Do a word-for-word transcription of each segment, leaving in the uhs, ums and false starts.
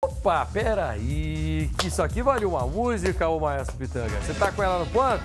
Opa, peraí, que isso aqui vale uma música, ô Maestro Pitanga? Você tá com ela no ponto?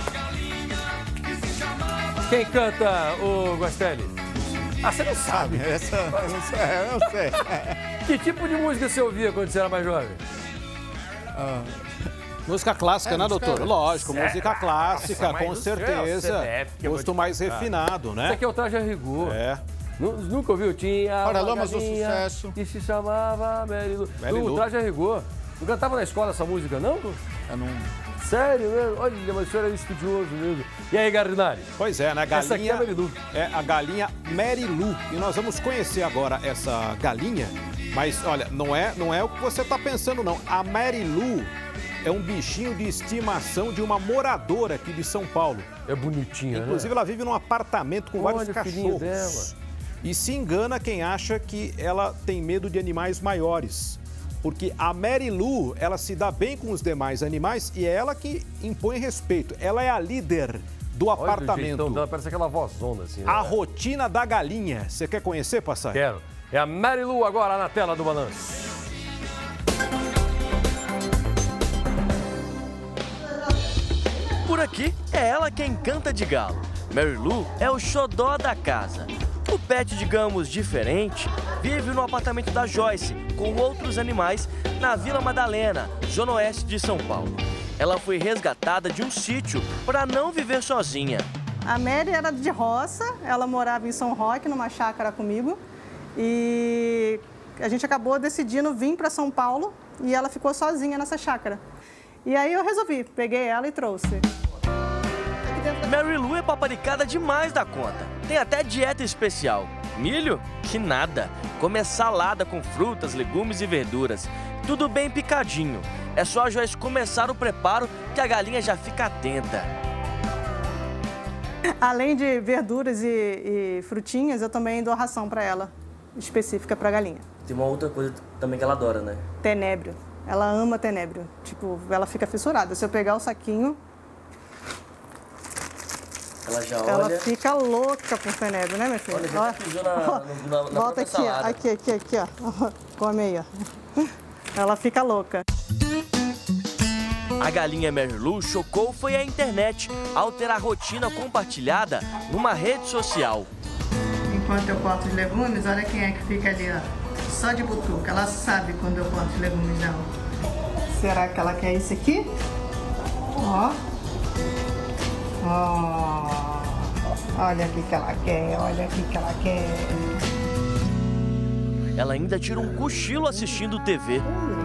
Quem canta, ô Guastelli? Ah, você não sabe. Essa, eu não sei. Que tipo de música você ouvia quando você era mais jovem? Ah, música clássica, é, né, música... doutor? Lógico, Cê... música clássica, Nossa, com certeza. Gosto mais refinado, né? Isso aqui é o Traje a Rigor. É. Nunca ouviu? Tinha Paralamas do Sucesso. Que se chamava Mary Lu. O Traje a Rigor. Não cantava na escola essa música, não? Eu não... Sério mesmo? Olha, mas o senhor é estudioso mesmo. E aí, Gardinari? Pois é, né? Galinha, essa aqui é a Mary Lu. É a galinha Mary Lu. E nós vamos conhecer agora essa galinha. Mas, olha, não é, não é o que você está pensando, não. A Mary Lu é um bichinho de estimação de uma moradora aqui de São Paulo. É bonitinha, Inclusive, né? ela vive num apartamento com Olha vários o filhinho cachorros. dela. E se engana quem acha que ela tem medo de animais maiores. Porque a Mary Lu, ela se dá bem com os demais animais e é ela que impõe respeito. Ela é a líder do Olha apartamento. Então dela, parece aquela vozona assim, né? A rotina da galinha. Você quer conhecer, Passai? Quero. É a Mary Lu agora na tela do Balanço. Por aqui, é ela quem canta de galo. Mary Lu é o xodó da casa. O pet, digamos, diferente, vive no apartamento da Joyce, com outros animais, na Vila Madalena, zona oeste de São Paulo. Ela foi resgatada de um sítio para não viver sozinha. A Mary era de roça, ela morava em São Roque, numa chácara comigo. E a gente acabou decidindo vir para São Paulo e ela ficou sozinha nessa chácara. E aí eu resolvi, peguei ela e trouxe. Mary Lu é paparicada demais da conta. Tem até dieta especial. Milho? Que nada. Come salada com frutas, legumes e verduras. Tudo bem picadinho. É só a Joyce começar o preparo que a galinha já fica atenta. Além de verduras e, e frutinhas, eu também dou ração para ela, específica para a galinha. Tem uma outra coisa também que ela adora, né? Tenébrio. Ela ama tenébrio. Tipo, ela fica fissurada. Se eu pegar o saquinho... Ela já olha... Ela fica louca por tenébrio, né, minha filha? Olha, já pisou na, na, na, na Volta aqui, salada. aqui, aqui, aqui, ó. Come aí, ó. Ela fica louca. A galinha Mary Lu chocou foi a internet ao ter a rotina compartilhada numa rede social. Enquanto eu corto os legumes, olha quem é que fica ali, ó. Só de butuca. Ela sabe quando eu corto os legumes dela. Será que ela quer isso aqui? Ó. Ó. Olha o que ela quer, olha o que ela quer. Ela ainda tira um cochilo assistindo T V.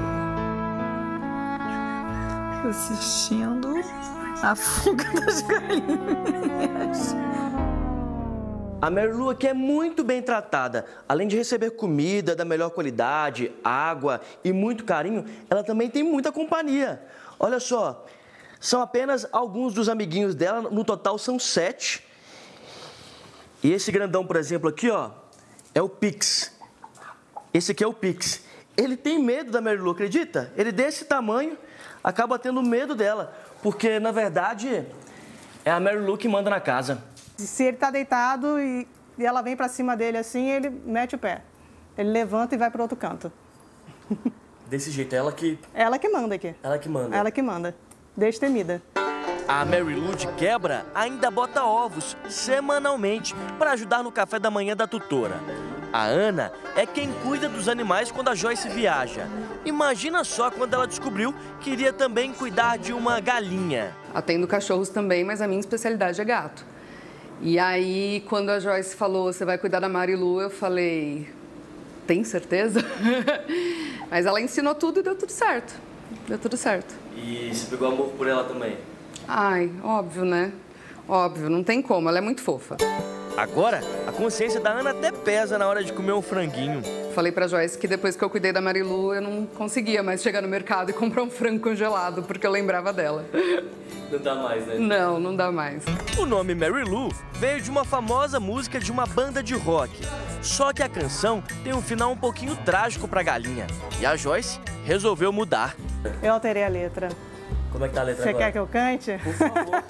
Assistindo a fuga das galinhas. A Mary Lu aqui é muito bem tratada. Além de receber comida da melhor qualidade, água e muito carinho, ela também tem muita companhia. Olha só, são apenas alguns dos amiguinhos dela, no total são sete. E esse grandão, por exemplo, aqui, ó, é o Pix. Esse aqui é o Pix. Ele tem medo da Mary Lu, acredita? Ele desse tamanho acaba tendo medo dela, porque, na verdade, é a Mary Lu que manda na casa. Se ele tá deitado e, e ela vem pra cima dele assim, ele mete o pé. Ele levanta e vai pro outro canto. Desse jeito, é ela que... Ela que manda aqui. Ela que manda. Ela que manda. Destemida. A Mary Lu de quebra ainda bota ovos semanalmente para ajudar no café da manhã da tutora. A Ana é quem cuida dos animais quando a Joyce viaja. Imagina só quando ela descobriu que iria também cuidar de uma galinha. Atendo cachorros também, mas a minha especialidade é gato. E aí, quando a Joyce falou, você vai cuidar da Mary Lu, eu falei, tem certeza? Mas ela ensinou tudo e deu tudo certo. Deu tudo certo. E você pegou amor por ela também? Ai, óbvio, né? Óbvio, não tem como, ela é muito fofa. Agora, a consciência da Ana até pesa na hora de comer um franguinho. Falei pra Joyce que depois que eu cuidei da Mary Lu, eu não conseguia mais chegar no mercado e comprar um frango congelado, porque eu lembrava dela. Não dá mais, né? Não, não dá mais. O nome Mary Lu veio de uma famosa música de uma banda de rock. Só que a canção tem um final um pouquinho trágico pra galinha. E a Joyce resolveu mudar. Eu alterei a letra. Como é que tá a letra Você agora? quer que eu cante? Por favor.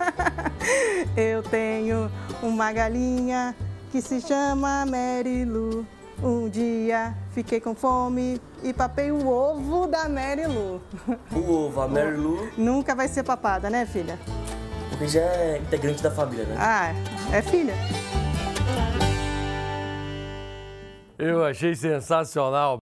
Eu tenho uma galinha que se chama Mary Lu. Um dia fiquei com fome e papei o ovo da Mary Lu. O ovo, a Mary Lu, Nunca vai ser papada, né, filha? porque já é integrante da família, né? Ah, é filha. Eu achei sensacional.